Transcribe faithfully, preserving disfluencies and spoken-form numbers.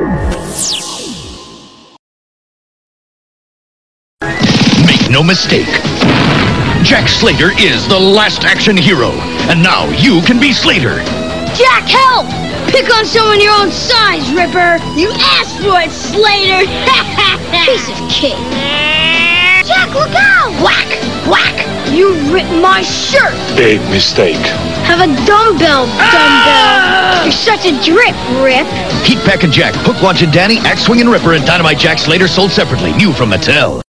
Make no mistake, Jack Slater is the last action hero, and now you can be Slater. Jack, help! Pick on someone your own size, Ripper! You asked for it, Slater! Piece of cake. Jack, look out! Whack! Whack! You ripped my shirt! Big mistake. Have a dumbbell, dumbbell! Ah! You're such a drip, Rip! Heat Pack and Jack, Hook, Launch and Danny, Axe Swing and Ripper, and Dynamite Jack Slater sold separately. New from Mattel.